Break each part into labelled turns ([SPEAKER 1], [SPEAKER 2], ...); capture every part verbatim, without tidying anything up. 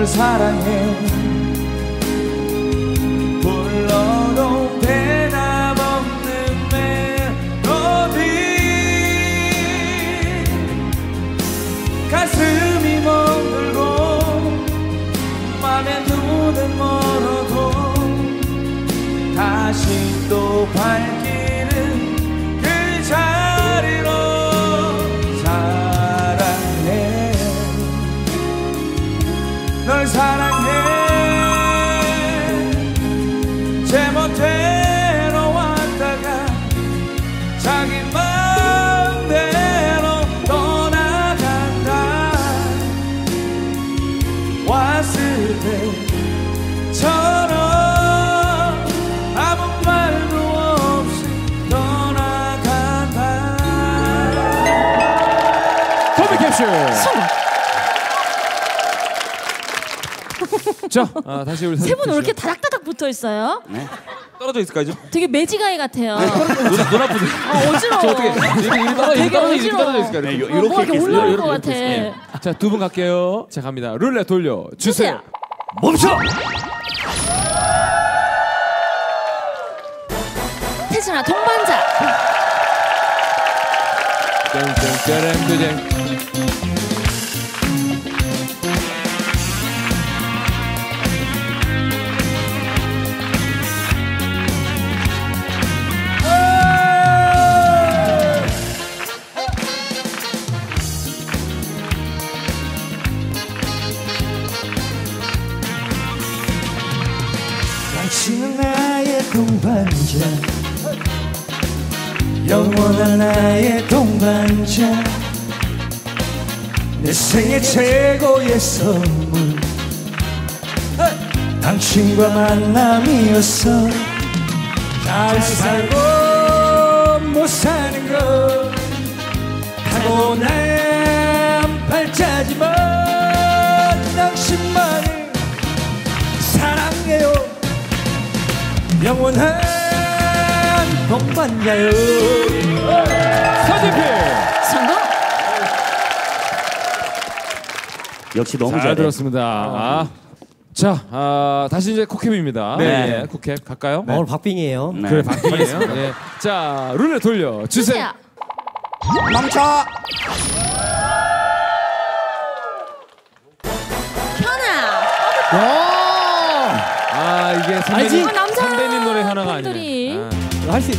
[SPEAKER 1] 사랑해 불러도 대답없는 멜로디 가슴이 멍들고 맘에 눈은 멀어도 다시 또 발길은 그 자리로 사랑해 널 사랑해 제멋대로 왔다가 자기 맘대로 떠나간다 왔을 때처럼 아무 말도 없이 떠나간다.
[SPEAKER 2] 코믹캡슐 자, 아, 다시 우리
[SPEAKER 3] 세 분 왜 이렇게 다닥다닥 붙어 있어요?
[SPEAKER 4] 네. 떨어져 있을까요?
[SPEAKER 3] 되게 매지가이 같아요.
[SPEAKER 4] 눈 아프죠?
[SPEAKER 3] 아, 어지러워.
[SPEAKER 4] 저 어떻게 이렇게 떨어져
[SPEAKER 3] 되게
[SPEAKER 4] 떨어져
[SPEAKER 3] 어지러워.
[SPEAKER 4] 떨어져 있을까요?
[SPEAKER 3] 네, 이렇게 뭐 이렇게 올라올 것 같아.
[SPEAKER 2] 네. 자, 두 분 갈게요. 자, 갑니다. 룰렛 돌려 주세요.
[SPEAKER 4] 멈춰.
[SPEAKER 3] 태진아 동반자.
[SPEAKER 2] 땡땡땡땡땡.
[SPEAKER 1] 당신은 나의 동반자 영원한 나의 동반자 내 생애 최고의 선물 당신과 만남이었어 잘 살고 못 사는 것 타고난 팔자지만 당신만을 사랑해요 영원한 동반자요.
[SPEAKER 2] 서진필
[SPEAKER 3] 성공.
[SPEAKER 4] 역시 너무
[SPEAKER 2] 잘
[SPEAKER 4] 잘해.
[SPEAKER 2] 들었습니다. 아. 자, 아, 다시 이제 코캡입니다.
[SPEAKER 4] 네.
[SPEAKER 2] 네, 코캡 갈까요?
[SPEAKER 5] 네. 오늘 박빙이에요.
[SPEAKER 4] 네.
[SPEAKER 2] 그래, 박빙이에요. 네. 자, 룰렛 돌려 주세요.
[SPEAKER 4] 멈춰.
[SPEAKER 3] 현아.
[SPEAKER 2] 아, 이게
[SPEAKER 3] 아,
[SPEAKER 2] 선배님,
[SPEAKER 3] 남자
[SPEAKER 2] 선배님 노래 하나가
[SPEAKER 3] 분들이.
[SPEAKER 2] 아니네. 아.
[SPEAKER 5] 할 수 있.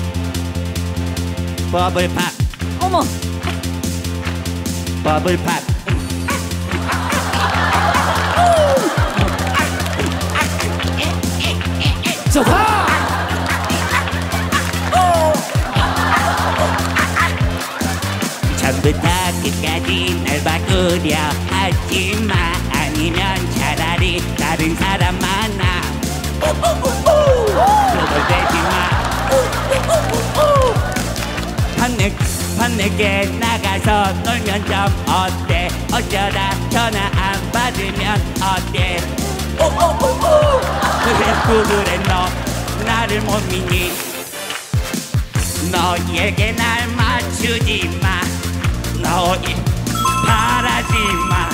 [SPEAKER 4] 버블팝.
[SPEAKER 3] 어머.
[SPEAKER 4] 버블팝.
[SPEAKER 5] 좋다.
[SPEAKER 4] 처음부터 끝까지 날 바꾸려 하지마 아니면 차라리 다른 사람 만나 거절되지마 밤늦, 밤늦게 나가서 놀면 좀 어때 어쩌다 전화 안 받으면 어때 왜 자꾸 그래 너 나를 못 믿니 너에게 날 맞추지 마 너희 바라지 마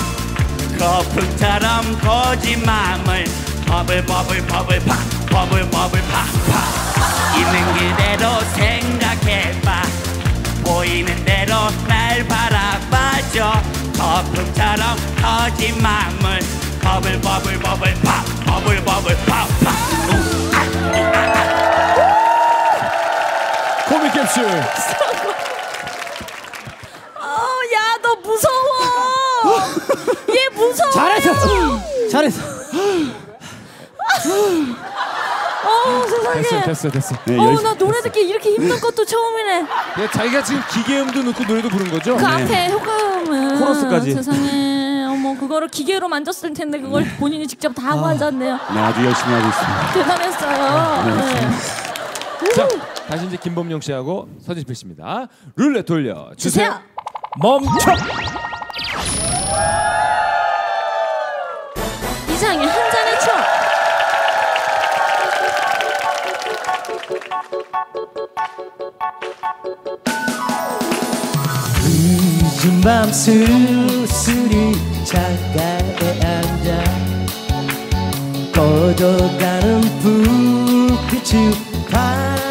[SPEAKER 4] 거품처럼 고진 맘을 버블 버블 버블 파 버블 버블 파파 있는 그대로 생각해봐 보이는 대로 날 바라봐줘 거품처럼 터진 맘을 버블 버블 버블 파 버블 버블 파파
[SPEAKER 2] 코믹캡슐.
[SPEAKER 3] 야, 너 무서워. 얘 무서워.
[SPEAKER 5] 잘했어. 잘했어.
[SPEAKER 3] 어, 세상에.
[SPEAKER 2] 됐어, 됐어, 됐어.
[SPEAKER 4] 네,
[SPEAKER 3] 어, 나 노래 듣기 이렇게 힘든 것도 처음이네.
[SPEAKER 2] 네, 자기가 지금 기계음도 넣고 노래도 부른 거죠?
[SPEAKER 3] 그 앞에 효과음은
[SPEAKER 4] 코러스까지.
[SPEAKER 3] 세상에. 어머, 그거를 기계로 만졌을 텐데 그걸 본인이 직접 다 하고 앉았네요.
[SPEAKER 4] 네 아주 열심히 하고 있습니다
[SPEAKER 3] 대단했어요. 네.
[SPEAKER 2] 자, 다시 이제 김범용 씨하고 서진필 씨입니다. 룰렛 돌려 주세요.
[SPEAKER 3] 주세요.
[SPEAKER 2] 멈춰.
[SPEAKER 3] 이상의 한 잔의 추억.
[SPEAKER 1] 늦은 밤 쓸쓸히 창가에 앉아
[SPEAKER 5] 꺼져가는 불빛이 다